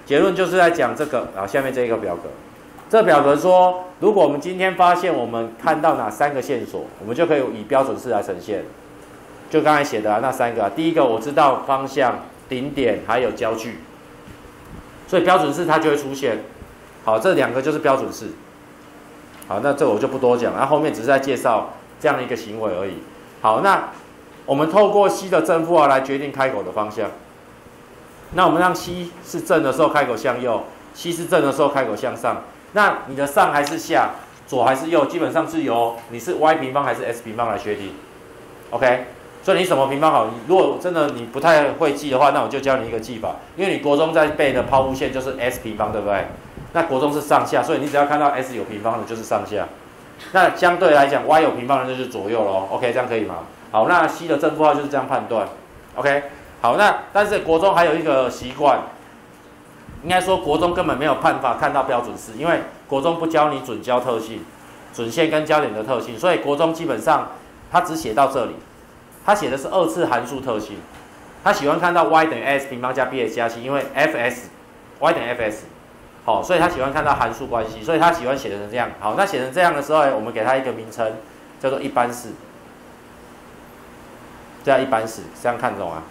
结论就是在讲这个，然后下面这一个表格。这表格说，如果我们今天发现我们看到哪3个线索，我们就可以以标准式来呈现。就刚才写的那3个，第一个我知道方向、顶点还有焦距，所以标准式它就会出现。好，这2个就是标准式。好，那这我就不多讲，然后后面只是在介绍这样的一个行为而已。好，那我们透过 C 的正负号来决定开口的方向。那我们让 C 是正的时候开口向右 ，C 是正的时候开口向上。那你的上还是下，左还是右，基本上是由你是 y 平方还是 s 平方来决定。OK， 所以你什么平方好？如果真的你不太会记的话，那我就教你一个记法，因为你国中在背的抛物线就是 s 平方，对不对？那国中是上下，所以你只要看到 s 有平方的就是上下。那相对来讲 y 有平方的就是左右咯。OK， 这样可以吗？好，那 C 的正负号就是这样判断。OK， 好，那但是国中还有一个习惯。应该说，国中根本没有办法看到标准式，因为国中不教你准焦特性、准线跟焦点的特性，所以国中基本上他只写到这里，他写的是2次函数特性，他喜欢看到 y 等于 s 平方加 bx 加 c， 因为 y 等于 fs， 好，所以他喜欢看到函数关系，所以他喜欢写成这样。好，那写成这样的时候，我们给他一个名称，叫做一般式，这样一般式，这样看懂啊？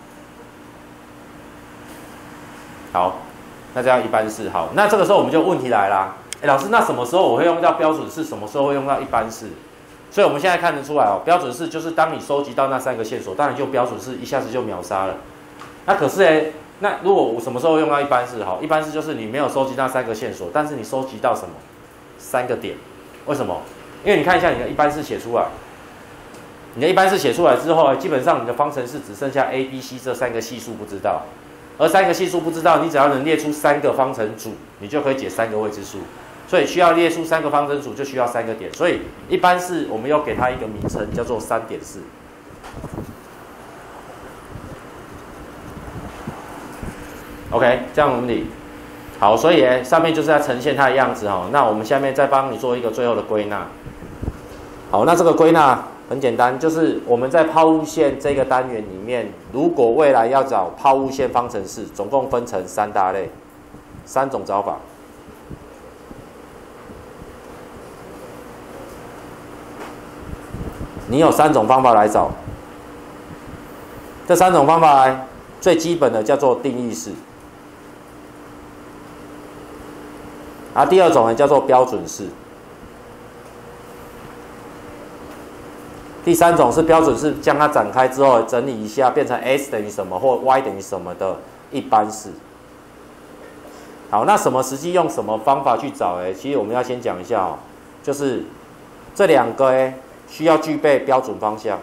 好。那这样一般式好，那这个时候我们就问题来啦。老师，那什么时候我会用到标准式，什么时候会用到一般式？所以我们现在看得出来哦，标准式就是当你收集到那3个线索，当然用标准式一下子就秒杀了。那可是那如果我什么时候用到一般式？好，一般式就是你没有收集到3个线索，但是你收集到什么？3个点。为什么？因为你看一下你的一般式写出来，你的一般式写出来之后，基本上你的方程式只剩下 A、B、C 这3个系数不知道。而3个系数不知道，你只要能列出3个方程组，你就可以解3个未知数。所以需要列出3个方程组，就需要3个点。所以一般式我们又给它一个名称，叫做3点式。OK， 这样我们理好。所以上面就是要呈现它的样子哈。那我们下面再帮你做一个最后的归纳。好，那这个归纳很简单，就是我们在抛物线这个单元里面，如果未来要找抛物线方程式，总共分成3大类，3种找法。你有3种方法来找。这3种方法来，最基本的叫做定义式，第2种呢叫做标准式。第3种是标准式，将它展开之后整理一下，变成 s 等于什么或 y 等于什么的一般式。好，那什么实际用什么方法去找？其实我们要先讲一下哦，就是这2个需要具备标准方向。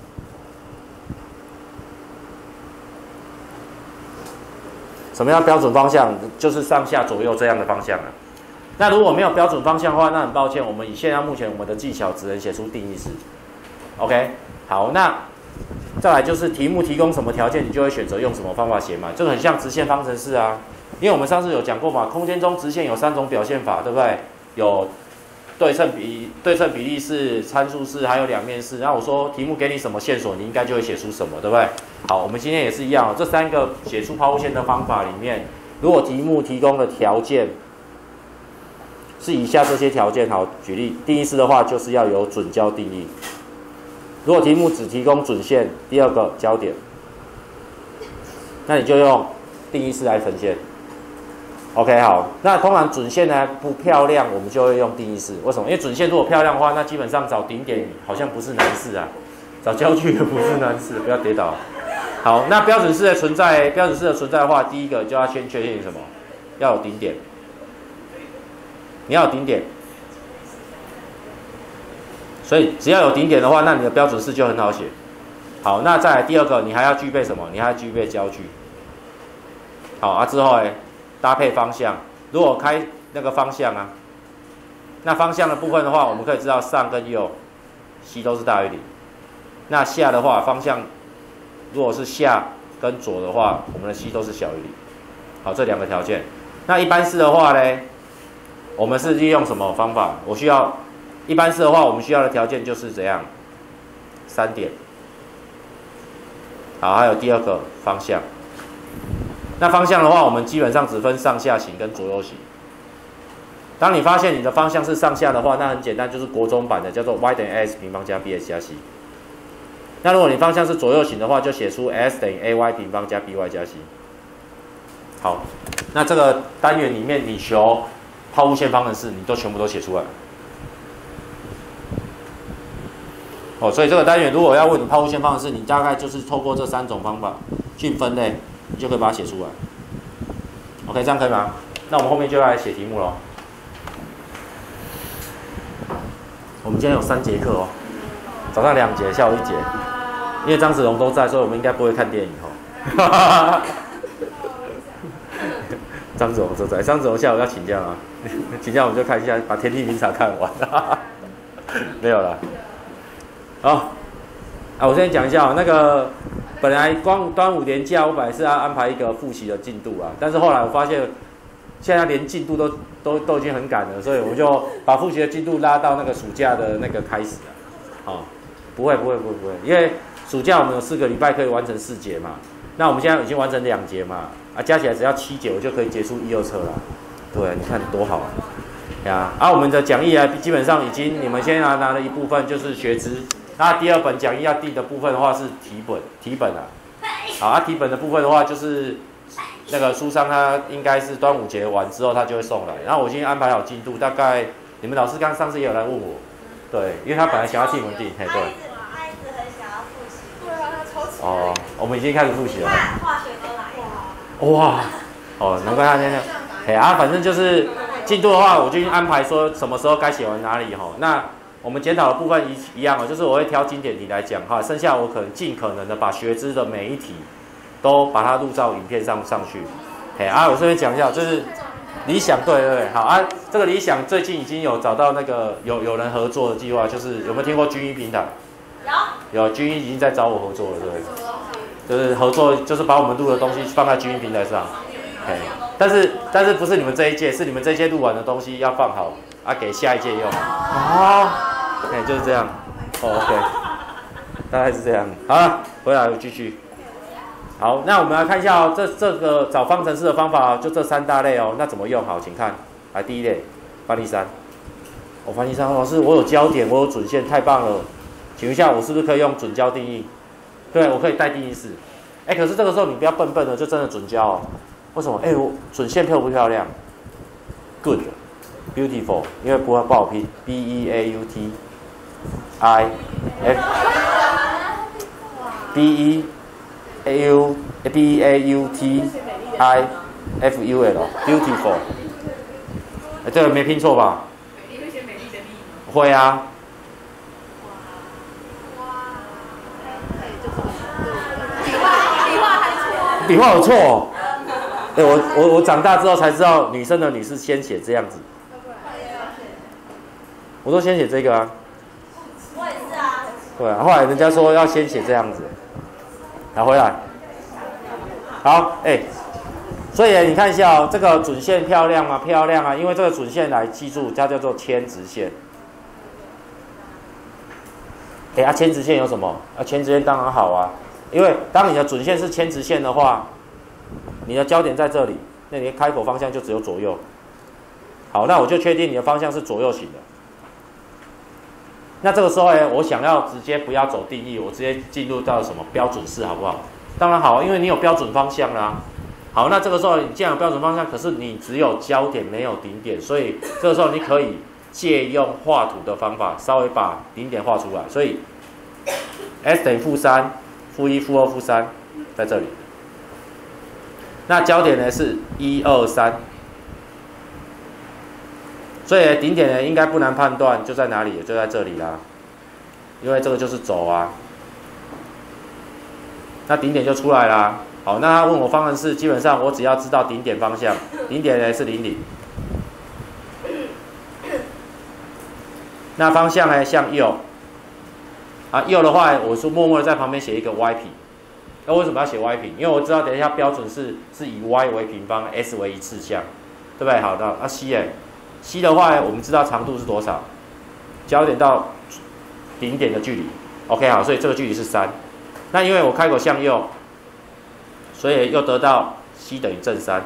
什么叫标准方向？就是上下左右这样的方向啊。那如果没有标准方向的话，那很抱歉，我们以现在目前我们的技巧只能写出定义式。OK， 好，那再来就是题目提供什么条件，你就会选择用什么方法写嘛，这个很像直线方程式啊。因为我们上次有讲过嘛，空间中直线有3种表现法，对不对？有对称比例式、参数式，还有两面式。那我说题目给你什么线索，你应该就会写出什么，对不对？好，我们今天也是一样，这3个写出抛物线的方法里面，如果题目提供的条件是以下这些条件，好，举例，定义式的话就是要有准焦定义。如果题目只提供准线，第2个焦点，那你就用定义式来呈现。OK， 好，那通常准线呢不漂亮，我们就会用定义式。为什么？因为准线如果漂亮的话，那基本上找顶点好像不是难事啊，找焦距也不是难事，不要跌倒。好，那标准式的存在的话，第1个就要先确定什么？要有顶点，你要有顶点。所以只要有顶点的话，那你的标准式就很好写。好，那再来第2个，你还要具备什么？你还要具备焦距。好之后搭配方向。如果开那个方向啊，那方向的部分的话，我们可以知道上跟右 c 都是大于0。那下的话，方向如果是下跟左的话，我们的 c 都是小于0。好，这2个条件。那一般式的话呢，我们是利用什么方法？我需要一般式的话，我们需要的条件就是怎样？3点。好，还有第2个方向。 那方向的话，我们基本上只分上下行跟左右行。当你发现你的方向是上下的话，那很简单，就是国中版的叫做 y 等于 x 平方加 bx 加 c。那如果你方向是左右行的话，就写出 x 等于 ay 平方加 by 加 c。好，那这个单元里面你求抛物线方程式，你都全部都写出来。哦，所以这个单元如果要问你抛物线方程式，你大概就是透过这3种方法去分类，你就可以把它写出来。OK， 这样可以吗？那我们后面就要来写题目咯。我们今天有3节课哦，早上2节，下午1节。因为张子龙都在，所以我们应该不会看电影哦。张子龙都在，张子龙下午要请假吗？请假我们就看一下，把《天地明察》看完。没有了。好，我先讲一下那个本来光端午连假，我本来是要安排一个复习的进度啊，但是后来我发现，现在连进度都已经很赶了，所以我就把复习的进度拉到那个暑假的那个开始了。不会，因为暑假我们有4个礼拜可以完成4节嘛，那我们现在已经完成2节嘛，加起来只要7节，我就可以结束1、2册了。对，你看多好呀！我们的讲义啊，基本上已经你们先拿了一部分就是学知，那第2本讲义要订的部分的话是题本啊。好，题本的部分的话就是那个书商他应该是端午节完之后他就会送来，然后我已经安排好进度，大概你们老师上次也有来问我，对，因为他本来想要替我们订，对。哦，我们已经开始复习了。化学都来。哇，难怪他那样。反正就是进度的话，我就已经安排说什么时候该写完哪里哈。那我们检讨的部分一样就是我会挑经典题来讲哈，剩下我可能尽可能的把学知的每一题都把它录到影片上去。我顺便讲一下，就是理想对，好这个理想最近已经有找到那个有人合作的计划，就是有没有听过军医平台？有军医已经在找我合作了，对，就是合作，就是把我们录的东西放在军医平台上，但是不是你们这一届，是你们这一届录完的东西要放好给下一届用，就是这样，OK， 大概是这样，好了，回来我继续，好，那我们来看一下这个找方程式的方法，就这3大类哦，那怎么用？好，请看，来第一类，范例3，范例3，老师我有焦点，我有准线，太棒了。请问一下，我是不是可以用准焦定义？对，我可以带定义式。可是这个时候你不要笨笨的，就真的准焦哦。为什么？我准线漂不漂亮 ？Good， beautiful， 因为不好拼 ，B E A U T I F B E A U T I F U L，beautiful。这个没拼错吧？你会写美丽的丽？会啊。笔画有错我长大之后才知道，女生的女是先写这样子，我都先写这个啊。我也是啊。对啊，后来人家说要先写这样子，拿回来。好，所以你看一下这个准线漂亮吗？漂亮啊，因为这个准线来记住，它叫做牵直线。牵直线有什么？牵直线当然好啊。因为当你的准线是牵直线的话，你的焦点在这里，那你的开口方向就只有左右。好，那我就确定你的方向是左右行的。那这个时候我想要直接不要走定义，我直接进入到什么标准式，好不好？当然好，因为你有标准方向啦。好，那这个时候你既然有标准方向，可是你只有焦点没有顶点，所以这个时候你可以借用画图的方法，稍微把顶点画出来。所以 S 等于-3。-1、-2、-3，在这里。那焦点呢是1、2、3，所以顶点呢应该不难判断，就在哪里，就在这里啦。因为这个就是轴啊，那顶点就出来啦。好，那他问我方程式，基本上我只要知道顶点方向，顶点呢是00，那方向呢向右。右的话，我是默默的在旁边写一个 y 平。那为什么要写 y 平？因为我知道等一下标准是以 y 为平方 ，s 为一次项，对不对？好的，c 的话，我们知道长度是多少？焦点到顶点的距离。OK， 好，所以这个距离是3。那因为我开口向右，所以又得到 c 等于正3。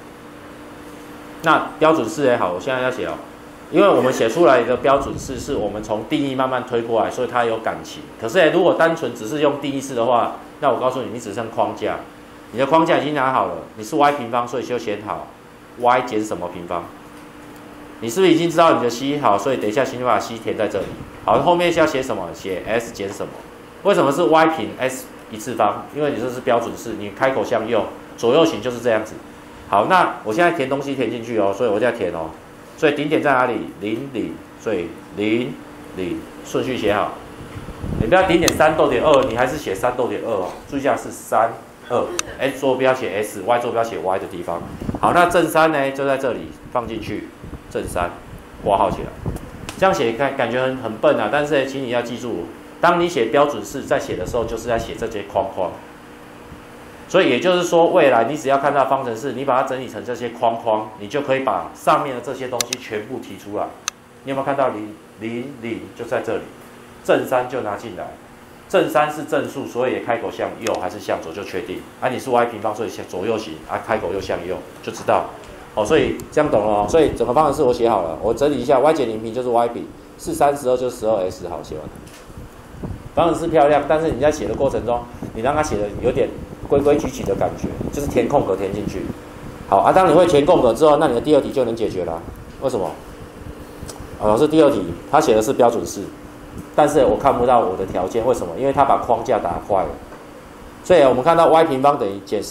那标准式也好，我现在要写哦，因为我们写出来的标准式是我们从定义慢慢推过来，所以它有感情。可是如果单纯只是用定义式的话，那我告诉你，你只剩框架，你的框架已经拿好了，你是 y 平方，所以就写好 y 减什么平方。你是不是已经知道你的 c 好？所以等一下请你把 c 填在这里。好，后面是要写什么？写 s 减什么？为什么是 y 平 s 一次方？因为你这是标准式，你开口向右，左右行就是这样子。好，那我现在填东西填进去哦，所以我就要填哦。所以顶点在哪里？0 0，所以0 0，顺序写好。你不要顶点3逗点2，你还是写3逗点2哦。注意一下是3 2，x 坐标写 s，y 坐标写 y 的地方。好，那正3呢就在这里放进去。正3，括号起来，这样写感觉很笨啊，但是请你要记住，当你写标准式在写的时候，就是在写这些框框。所以也就是说，未来你只要看到方程式，你把它整理成这些框框，你就可以把上面的这些东西全部提出来。你有没有看到0 0 0就在这里，正3就拿进来，正3是正数，所以也开口向右还是向左就确定。啊，你是 y 平方，所以左右行啊，开口又向右，就知道。哦，所以这样懂了哦。所以整个方程式我写好了，我整理一下 y 减0平就是 y 平，4 3 12就是 12s， 好，写完了。方程式漂亮，但是你在写的过程中，你让它写的有点规规矩矩的感觉，就是填空格填进去。好啊，当你会填空格之后，那你的第2题就能解决了。为什么？老师第2题他写的是标准式，但是我看不到我的条件，为什么？因为他把框架打坏了。所以我们看到 y 平方等于减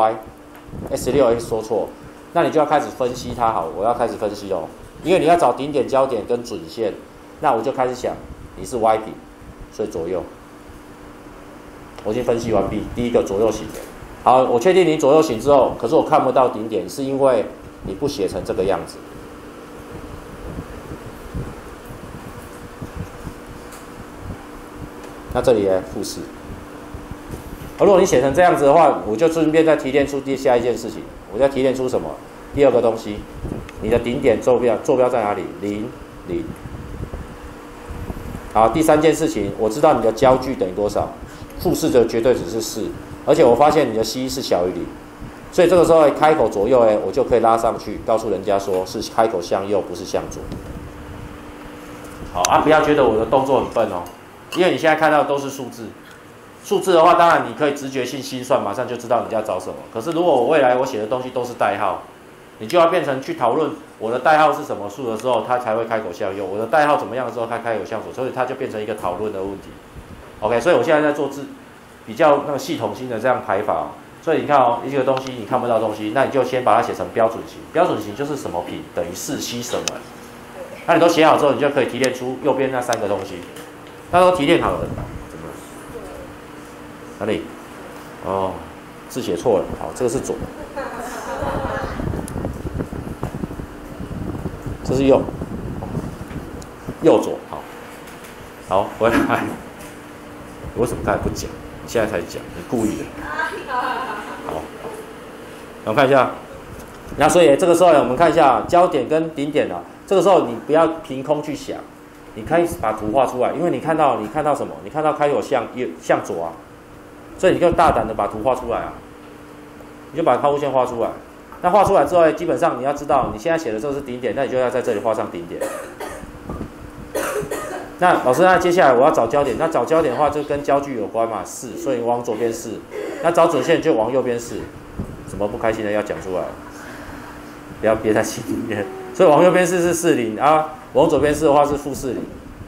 16y，16x 说错。那你就要开始分析它，好，我要开始分析哦，因为你要找顶点、焦点跟准线，那我就开始想，你是 y 平，所以左右，我已经分析完毕，第一个左右行，好，我确定你左右行之后，可是我看不到顶点，是因为你不写成这个样子，那这里呢，负4，如果你写成这样子的话，我就顺便再提炼出下一件事情。我要提炼出什么？第2个东西，你的顶点坐标在哪里？0 0。好，第3件事情，我知道你的焦距等于多少，负4的绝对值是4，而且我发现你的 c 是小于0，所以这个时候开口左右我就可以拉上去，告诉人家说是开口向右，不是向左。好啊，不要觉得我的动作很笨哦，因为你现在看到的都是数字。数字的话，当然你可以直觉性心算，马上就知道你要找什么。可是如果我未来我写的东西都是代号，你就要变成去讨论我的代号是什么数的时候，它才会开口向右；我的代号怎么样的时候，它开口向左，所以它就变成一个讨论的问题。OK， 所以我现在在做比较那个系统性的这样排法。所以你看哦，一个东西你看不到东西，那你就先把它写成标准型。标准型就是什么品等于4c什么。那你都写好之后，你就可以提炼出右边那3个东西。那都提炼好了。哪里？哦，字写错了。好，这个是左，这是右，右左。好，好，回来。你为什么刚才不讲？你现在才讲，你故意的。好，我们看一下。那所以这个时候我们看一下焦点跟顶点啊。这个时候你不要凭空去想，你开始把图画出来，因为你看到什么？你看到开口向左啊。所以你就大胆的把图画出来啊，你就把抛物线画出来。那画出来之后，基本上你要知道，你现在写的这个是顶点，那你就要在这里画上顶点。那老师，那接下来我要找焦点，那找焦点的话就跟焦距有关嘛，4，所以往左边4。那找准线就往右边4。什么不开心的要讲出来，不要憋在心里面。所以往右边4是40啊，往左边4的话是负40。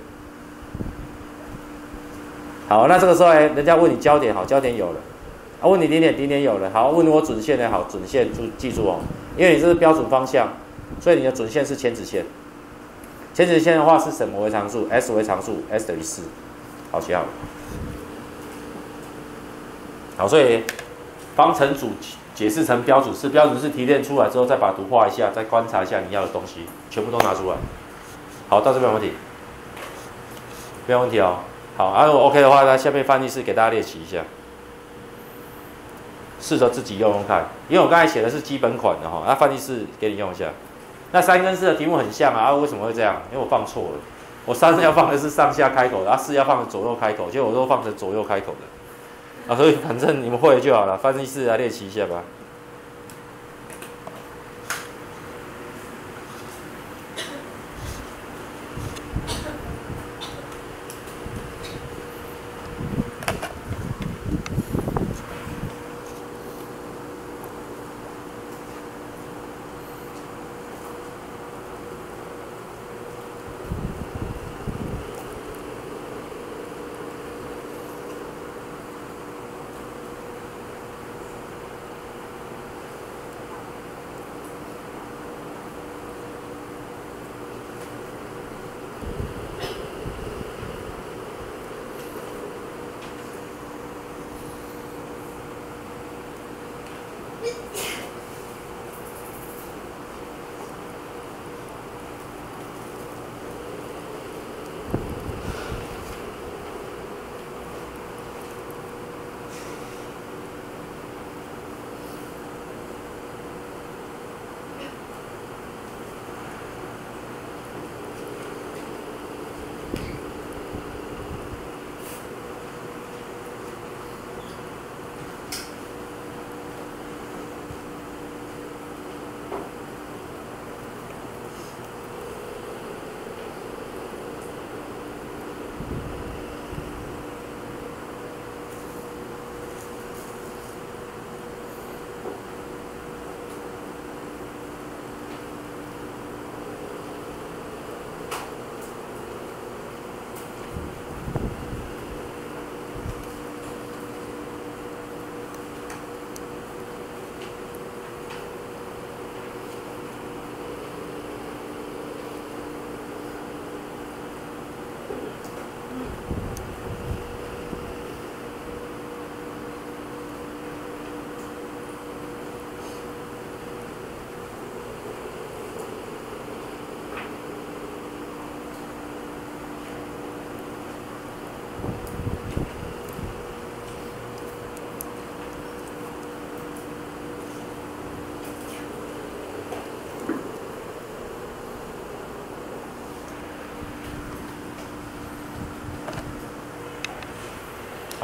好，那这个时候人家问你焦点，好，焦点有了，啊，问你顶点，顶点有了，好，问我准线呢，好，准线记住哦，因为你这是标准方向，所以你的准线是前指线，前指线的话是什么为常数 ？s 为常数 ，s 等于4，好，写好了。好，所以方程组解释成标准式，标准式提炼出来之后，再把图画一下，再观察一下你要的东西，全部都拿出来。好，到这边有问题？没有问题哦。好，如果 OK 的话，那下面范例式给大家练习一下，试着自己用用看。因为我刚才写的是基本款的哈，那范例式给你用一下。那3跟4的题目很像啊，为什么会这样？因为我放错了，我3要放的是上下开口的，4要放的左右开口，结果我都放成左右开口的。所以反正你们会就好了，范例式来练习一下吧。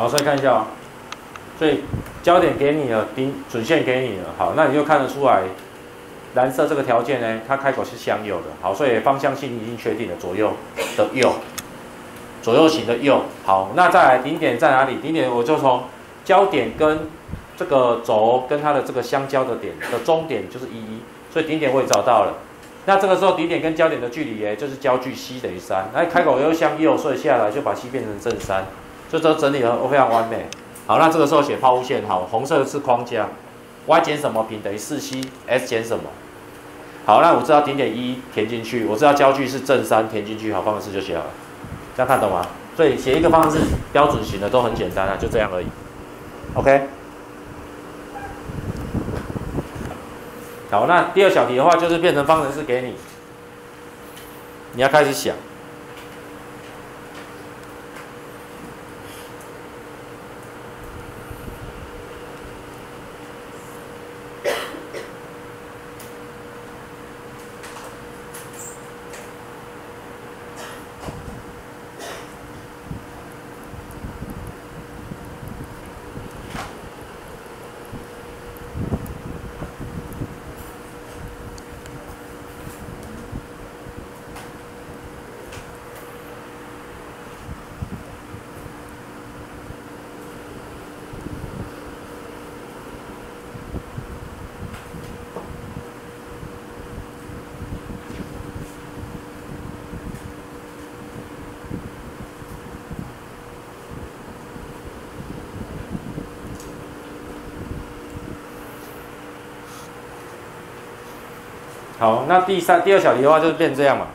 好，所以看一下哦。所以焦点给你了，准线给你了，好，那你就看得出来，蓝色这个条件呢，它开口是相右的，好，所以方向性已经确定了，左右的右，左右型的右，好，那再来顶点在哪里？顶点我就从焦点跟这个轴跟它的这个相交的点的中点就是11，所以顶点我也找到了。那这个时候顶点跟焦点的距离就是焦距 c 等于3，那开口又向右，所以下来就把 c 变成正3，所以这整理得非常完美。好，那这个时候写抛物线，好，红色的是框架 ，y 减什么平等于4c，s 减什么？好，那我知道顶点1填进去，我知道焦距是正3填进去，好，方程式就写好了，这样看懂吗？所以写一个方程式标准型的都很简单啊，就这样而已。OK。好，那第二小题的话，就是变成方程式给你，你要开始想。好，那第二小题的话就是变成这样嘛。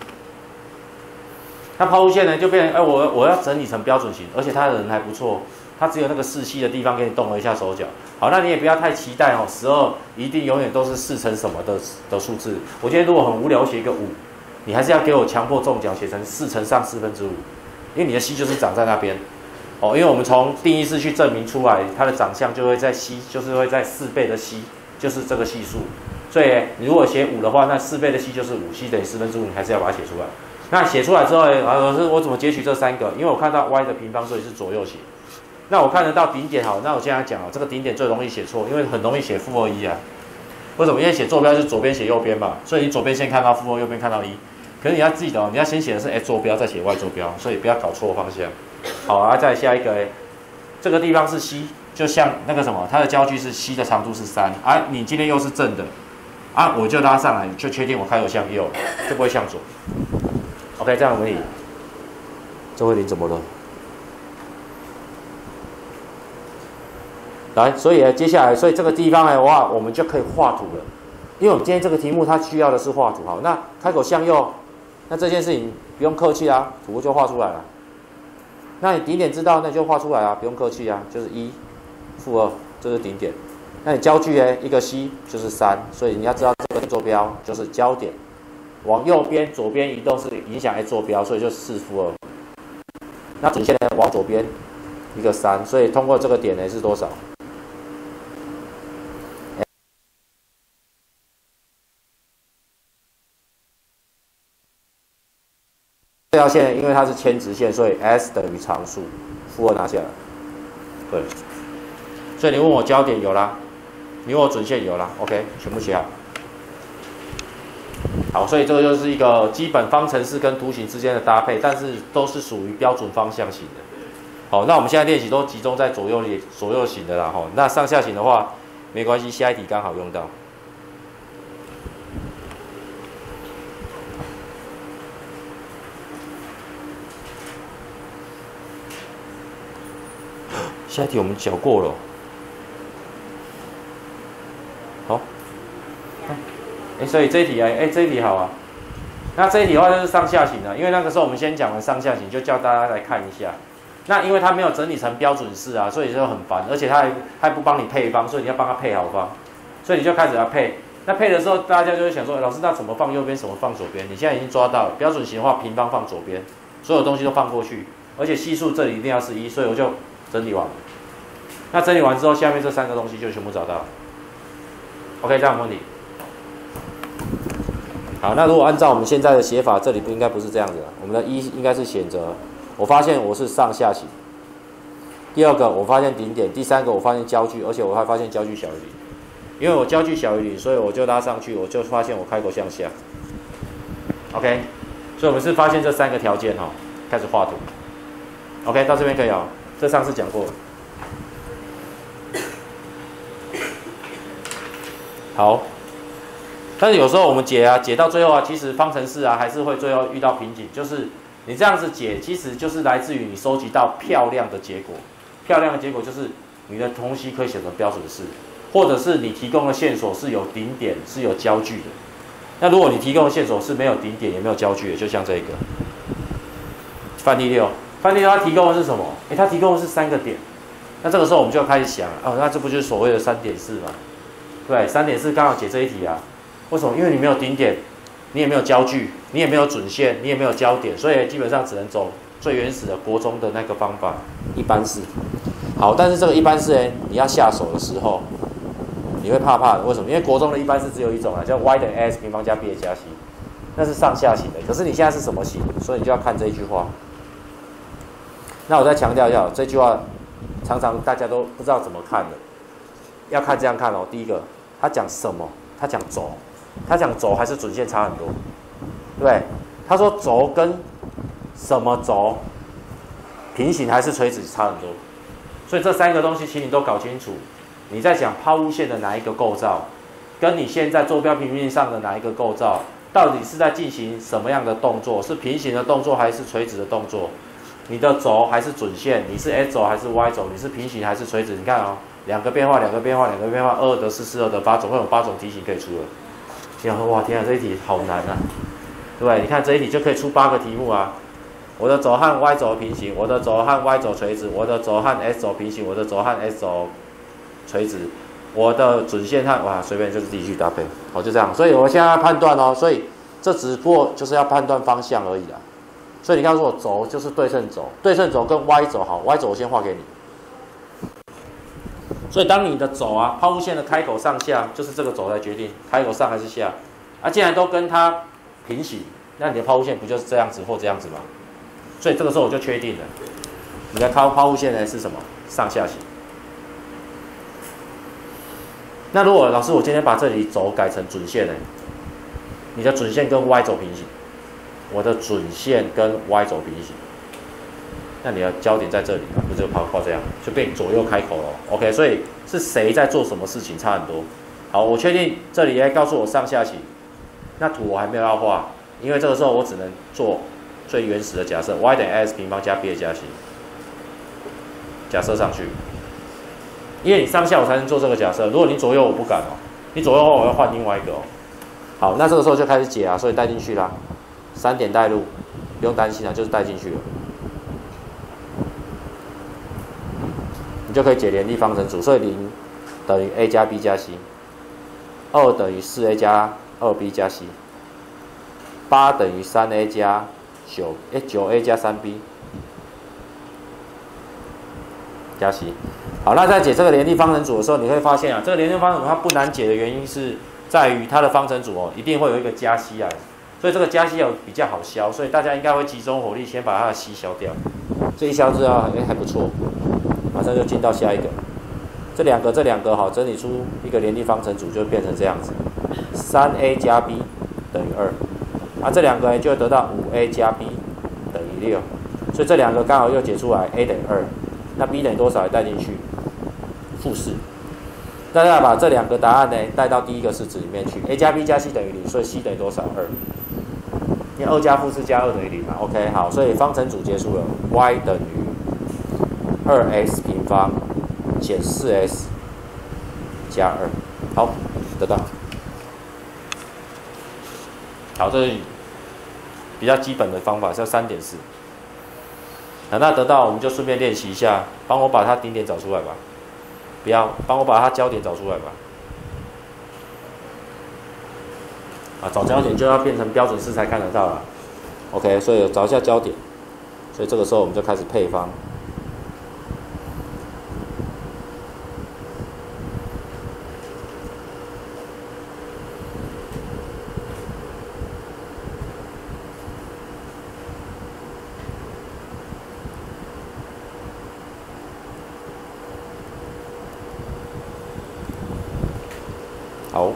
它抛物线呢就变成，我要整理成标准型，而且它的人还不错，它只有那个4c的地方给你动了一下手脚。好，那你也不要太期待哦，12一定永远都是4乘什么的数字。我今天如果很无聊写一个5，你还是要给我强迫中奖写成4乘上4分之5，因为你的 c 就是长在那边。哦，因为我们从定义式去证明出来，它的长相就会在 c， 就是会在4倍的 c， 就是这个系数。所以你如果写5的话，那4倍的 c 就是5，c 等于4分之5，你还是要把它写出来。那写出来之后，老师我怎么截取这3个？因为我看到 y 的平方，所以是左右写。那我看得到顶点，好，那我现在讲这个顶点最容易写错，因为很容易写-2啊。为什么？因为写坐标就是左边写右边嘛，所以你左边先看到-2，右边看到1。可是你要记得哦，你要先写的是 x 坐标，再写 y 坐标，所以不要搞错方向。好啊，再下一个，这个地方是 c， 就像那个什么，它的焦距是 c 的长度是3，啊，你今天又是正的。啊，我就拉上来，就确定我开口向右，就不会向左。OK， 这样可以。这慧玲怎么了？来，所以接下来，所以这个地方的话，我们就可以画图了。因为我们今天这个题目它需要的是画图，好，那开口向右，那这件事情不用客气啊，图就画出来了。那你顶点知道，那你就画出来啊，不用客气啊，就是1-2，这是顶点。那你焦距一个 c 就是3，所以你要知道这个坐标就是焦点，往右边、左边移动是影响坐标，所以就4-2。那准线往左边一个3，所以通过这个点是多少？这条线因为它是牵直线，所以 s 等于常数，-2拿下来。对，所以你问我焦点有啦。你问我准线有啦 ，OK， 全部写好。好，所以这个就是一个基本方程式跟图形之间的搭配，但是都是属于标准方向型的。好，那我们现在练习都集中在左右型的啦，吼。那上下型的话没关系，下一题刚好用到。下一题我们讲过了。好，所以这一题这一题好啊。那这一题的话就是上下型的，因为那个时候我们先讲了上下型，就叫大家来看一下。那因为它没有整理成标准式啊，所以就很烦，而且它还不帮你配方，所以你要帮它配好方，所以你就开始要配。那配的时候，大家就会想说，老师那怎么放右边，怎么放左边？你现在已经抓到了，标准型的话，平方放左边，所有东西都放过去，而且系数这里一定要是1，所以我就整理完了。那整理完之后，下面这3个东西就全部找到了。OK， 这样没问题。好，那如果按照我们现在的写法，这里应该不是这样子了。我们的1应该是选择，我发现我是上下型。 第二个我发现顶点，第三个我发现焦距，而且我还发现焦距小于零。因为我焦距小于零，所以我就拉上去，我就发现我开口向下。OK， 所以我们是发现这3个条件哈，开始画图。OK， 到这边可以哦，这上次讲过了。好，但是有时候我们解到最后其实方程式还是会最后遇到瓶颈，就是你这样子解，其实就是来自于你收集到漂亮的结果。漂亮的结果就是你的东西可以写成标准式，或者是你提供的线索是有顶点、是有焦距的。那如果你提供的线索是没有顶点也没有焦距的，就像这个范例6，范例6它提供的是什么？它提供的是3个点。那这个时候我们就要开始想，那这不就是所谓的3点式吗？对，3点式刚好解这一题啊。为什么？因为你没有顶点，你也没有焦距，你也没有准线，你也没有焦点，所以基本上只能走最原始的国中的那个方法，一般式。好，但是这个一般式你要下手的时候，你会怕的。为什么？因为国中的一般式只有一种叫 y 等于 x 平方加 b 的加 c， 那是上下型的。可是你现在是什么型？所以你就要看这一句话。那我再强调一下，这句话常常大家都不知道怎么看的，要看这样看哦。第一个，他讲什么？他讲轴，他讲轴还是准线差很多，对不对？他说轴跟什么轴平行还是垂直差很多，所以这3个东西请你都搞清楚。你在讲抛物线的哪一个构造，跟你现在坐标平面上的哪一个构造，到底是在进行什么样的动作？是平行的动作还是垂直的动作？你的轴还是准线？你是 x 轴还是 y 轴？你是平行还是垂直？你看2个变化，2个变化，2个变化，2得4，4得8，总共有8种题型可以出了。你想说哇，天啊，这一题好难啊，对不对？你看这一题就可以出8个题目啊。我的轴和 y 轴平行，我的轴和 y 轴垂直，我的轴和 x 轴平行，我的轴和 x 轴垂直，我的准线和随便就是自己去搭配，好，就这样。所以我现在要判断哦，所以这只不过就是要判断方向而已啦。所以你告诉我轴就是对称轴，对称轴跟 y 轴好 ，y 轴我先画给你。所以当你的轴抛物线的开口上下，就是这个轴来决定开口上还是下。既然都跟它平行，那你的抛物线不就是这样子或这样子吗？所以这个时候我就确定了，你的抛物线是什么？上下行。那如果老师我今天把这里轴改成准线呢？你的准线跟 y 轴平行，我的准线跟 y 轴平行，那你的焦点在这里，不就画这样，就变左右开口了。OK， 所以是谁在做什么事情差很多。好，我确定这里告诉我上下行，那图我还没有要画，因为这个时候我只能做最原始的假设 y 等于 x 平方加 b 的加 c， 假设上去。因为你上下我才能做这个假设，如果你左右我不敢你左右的话我要换另外一个好，那这个时候就开始解所以带进去啦，3点带入，不用担心就是带进去了。你就可以解联立方程组，所以0等于 a 加 b 加 c， 2等于 4a 加 2b 加 c， 8等于 3a 加 9a 加 3b 加 c。好，那在解这个联立方程组的时候，你会发现这个联立方程组它不难解的原因是在于它的方程组一定会有一个加 c 所以这个加 c 比较好消，所以大家应该会集中火力先把它的 c 消掉。这一消之后，还不错，马上就进到下一个。这两个好，整理出一个联立方程组就变成这样子，3a 加 b 等于2，这两个就会得到 5a 加 b 等于6，所以这两个刚好又解出来 a 等于2，那 b 等于多少也带进去，负4。大家把这两个答案带到第一个式子里面去 ，a 加 b 加 c 等于0，所以 c 等于多少？2。因为2加负4加2等于0嘛 ，OK， 好，所以方程组结束了 ，y 等于2x 平方减4x 加2，好，得到。好，这是比较基本的方法，叫3点式。那得到我们就顺便练习一下，帮我把它顶点找出来吧，不要帮我把它焦点找出来吧。找焦点就要变成标准式才看得到了。OK， 所以找一下焦点，所以这个时候我们就开始配方。 好，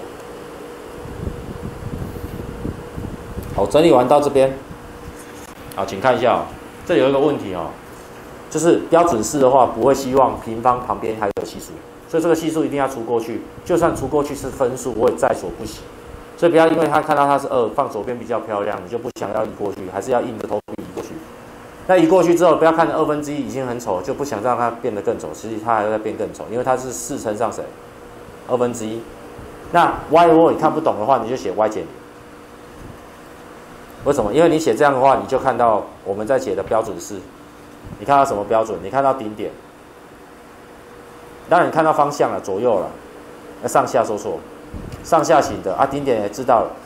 好，整理完到这边，好，请看一下哦，这里有一个问题哦，就是标准式的话不会希望平方旁边还有系数，所以这个系数一定要除过去，就算除过去是分数，我也在所不惜。所以不要因为他看到它是2，放左边比较漂亮，你就不想要移过去，还是要硬着头皮移过去。那移过去之后，不要看1/2已经很丑，就不想让它变得更丑，实际它还会再变更丑，因为它是4乘上谁？1/2。那 y 如果你看不懂的话，你就写 y 减0。为什么？因为你写这样的话，你就看到我们在写的标准式。你看到什么标准？你看到顶点。当然你看到方向了，左右了，那上下说错。上下型的啊，顶点也知道了。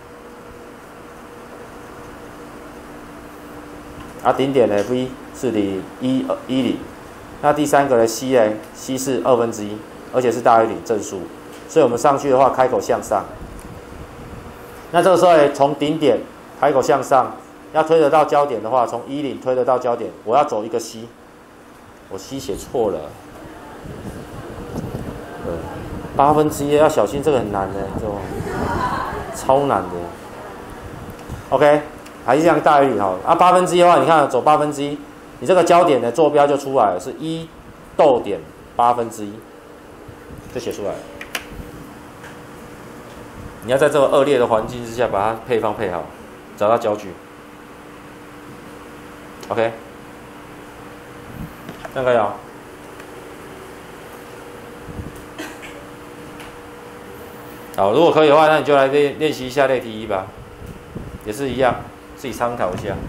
啊，顶点的 v 是离10，那第三个的 c 呢 ？c 是1/2，而且是大于0正数，所以我们上去的话，开口向上。那这个时候呢，从顶点开口向上，要推得到焦点的话，从10推得到焦点，我要走一个 c， 我 c 写错了。1/8要小心，这个很难的，这种超难的。OK， 还是这样大于0哈。啊，1/8的话，你看走1/8，你这个焦点的坐标就出来了，是1.8，就写出来了。你要在这个恶劣的环境之下，把它配方配好，找到焦距。OK， 这样可以哦。好，如果可以的话，那你就来练习一下类题1吧，也是一样，自己参考一下。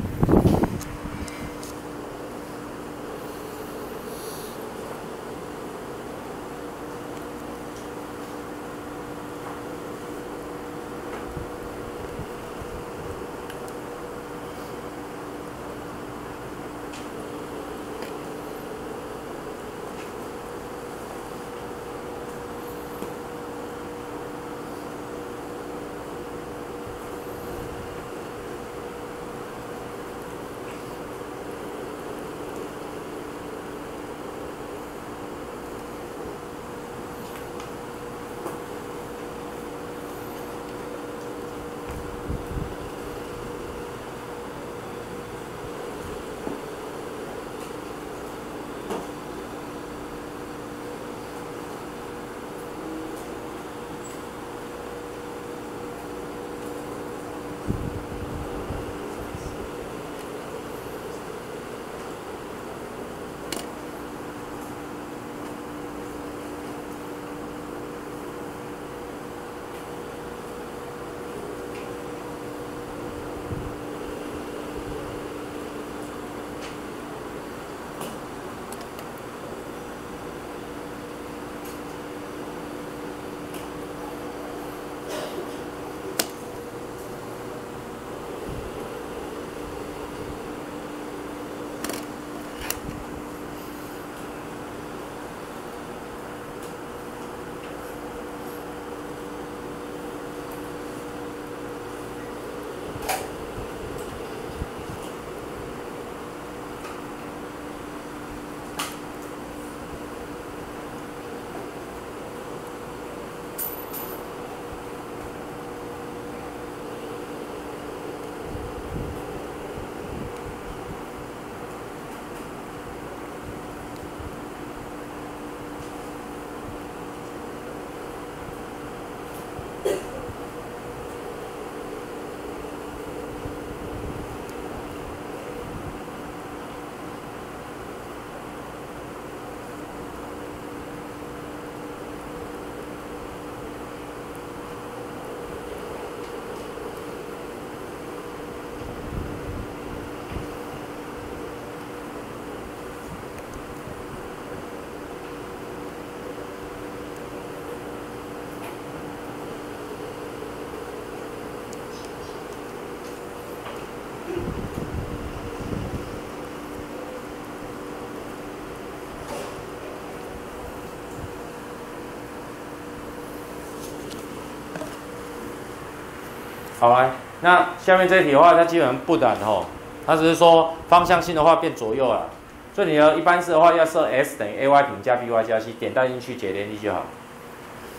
好来，那下面这一题的话，它基本上不难吼，它只是说方向性的话变左右了，所以你的一般式的话要设 S 等于 AY 平加 BY 加 C， 点带进去解联立就好。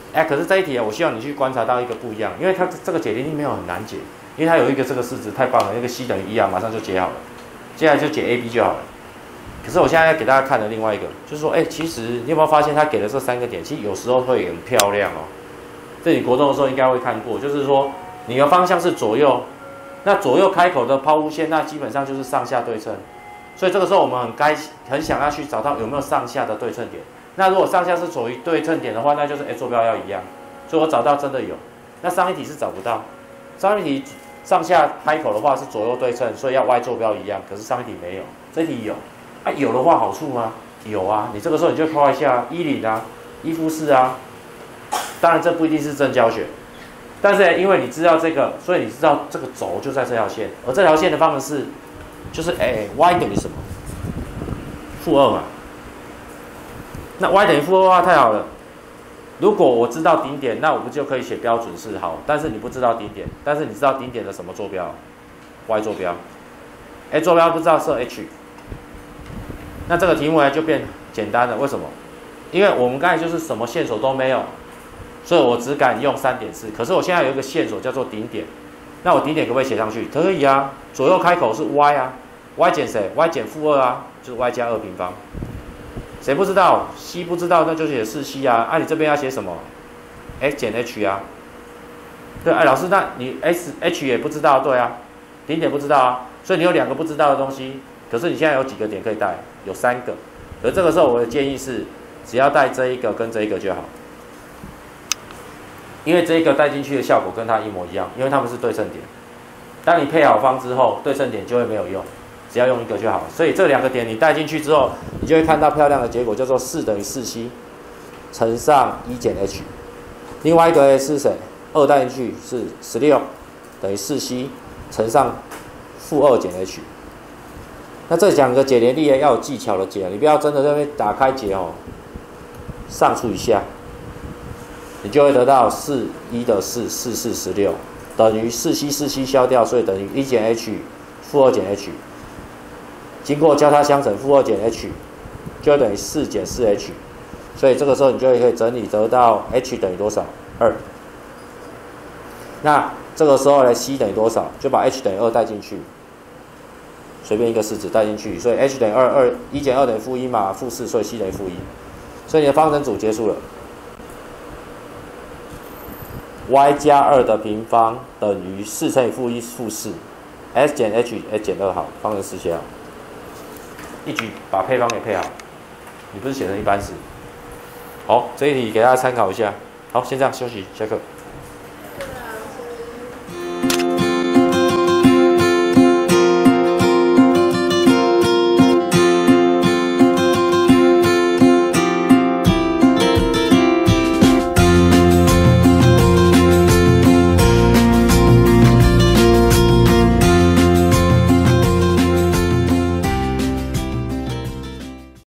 可是这一题啊，我希望你去观察到一个不一样，因为它这个解题没有很难解，因为它有一个这个式子太棒了，那个 c 等于1啊，马上就解好了，接下来就解 AB 就好了。可是我现在要给大家看的另外一个，就是说，其实你有没有发现他给的这3个点，其实有时候会很漂亮哦。这你国中的时候应该会看过，就是说你的方向是左右，那左右开口的抛物线，那基本上就是上下对称。所以这个时候我们很想要去找到有没有上下的对称点。那如果上下是处于对称点的话，那就是坐标要一样。所以我找到真的有。那上一题是找不到，上一题上下开口的话是左右对称，所以要 y 坐标一样。可是上一题没有，这一题有。有的话好处吗？有啊，你这个时候你就画一下10啊，1负4啊。当然这不一定是正教学，但是因为你知道这个，所以你知道这个轴就在这条线，而这条线的方程式就是y 等于什么？负2嘛。那 y 等于负2的话太好了。如果我知道顶点，那我不就可以写标准式好？但是你不知道顶点，但是你知道顶点的什么坐标 ？y 坐标。坐标不知道设 h。那这个题目呢就变简单了，为什么？因为我们刚才就是什么线索都没有，所以我只敢用3.4。可是我现在有一个线索叫做顶点，那我顶点可不可以写上去？可以啊，左右开口是 y 啊 ，y 减谁 ？y 减负2啊，就是 y 加2平方。谁不知道 ？c 不知道，那就写4c啊。你这边要写什么 ？x 减 h 啊。对，老师，那你 h 也不知道，对啊，顶点不知道啊，所以你有2个不知道的东西。可是你现在有几个点可以带？有3个。而这个时候我的建议是，只要带这一个跟这一个就好，因为这一个带进去的效果跟它一模一样，因为它们是对称点。当你配好方之后，对称点就会没有用，只要用一个就好。所以这2个点你带进去之后，你就会看到漂亮的结果，叫做4等于4c乘上1减 h。另外一个是谁？2带进去是16等于4c乘上负2减 h。那这2个解联立要有技巧的解，你不要真的在那边打开解上除一下，你就会得到4，1的4，4、4、16等于4c消掉，所以等于1减 h 负2减 h， 经过交叉相乘负2减 h， 就会等于4减4h， 所以这个时候你就可以整理得到 h 等于多少？2。那这个时候呢 c 等于多少？就把 h 等于2带进去。随便一个式子带进去，所以 h 等于1减2等于负1嘛，负4，所以 c 等于负1，所以你的方程组结束了。y 加2的平方等于4乘以负1负4 ，s 减 h，s 减2好，方程式写好，一举把配方给配好。你不是写成一般式？好，这一题给大家参考一下。好，先这样休息，下课。